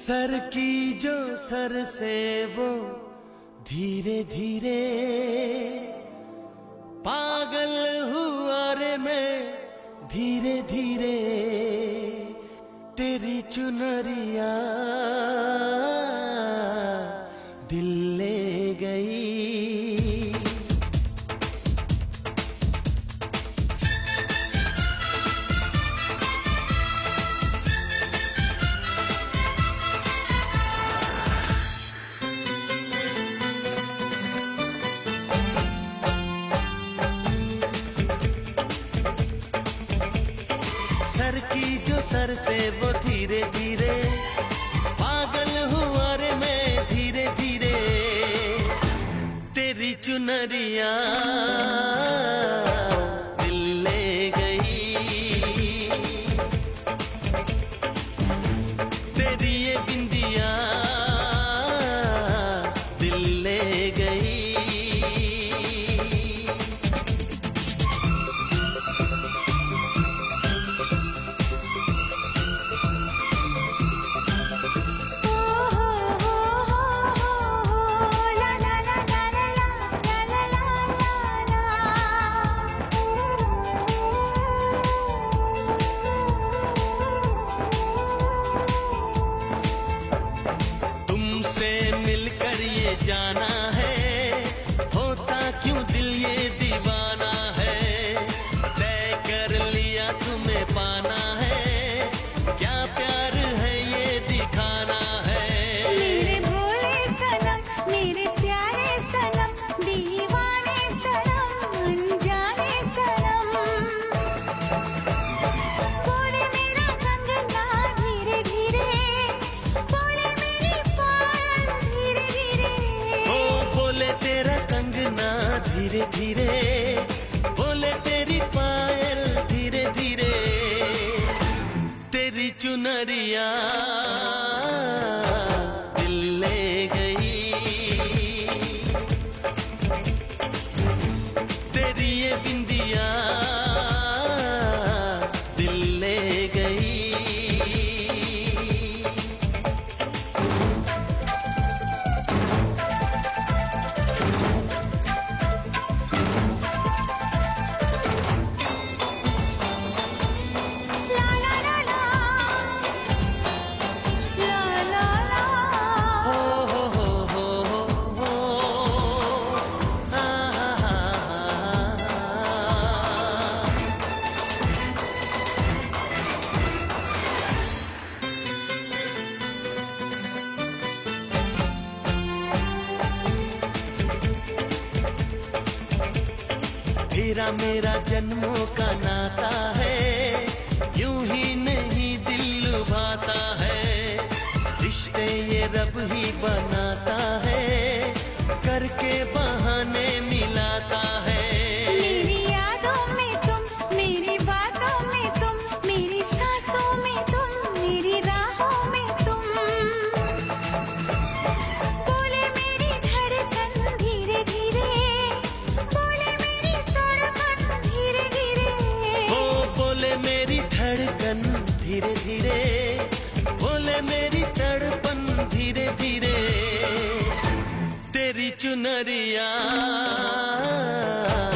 Sir की जो sir से वो धीरे धीरे पागल हुआ रे मैं धीरे धीरे तेरी चुनरिया दिल ले गई। सर की जो सर से वो धीरे धीरे पागल हुआ रे मैं धीरे धीरे तेरी चुनरिया दिल ले गई। तेरी ये बिंदिया दिल ले गई। मिलकर ये जाना है होता क्यों दिल ये दीवाना है। तय कर लिया तुम्हें पाना है क्या प्यार है ये दिखाना है। मेरे भोले सनम मेरे प्यारे सनम दीवाने सनम अनजाने सनम बोले मेरा कंगना धीरे धीरे बोले मेरी पायल धीरे धीरे ओ बोले तेरा कंगना धीरे धीरे बोले तेरी पायल धीरे धीरे तेरी चुनरिया दिल ले गई। तेरी ये बिंदिया दिल ले गई। तेरा मेरा जन्मों का नाता है यूं ही नहीं दिल लुभाता है। रिश्ते ये रब ही बनाता है करके बहाने मिलाता है। मेरी यादों में तुम मेरी बातों में तुम मेरी सांसों में तुम मेरी राहों में तुम बोले मेरी धड़कन धीरे धीरे बोले मेरी तड़पन धीरे धीरे ओ बोले मेरी धड़कन धीरे धीरे बोले मेरी तड़पन धीरे धीरे तेरी चुनरिया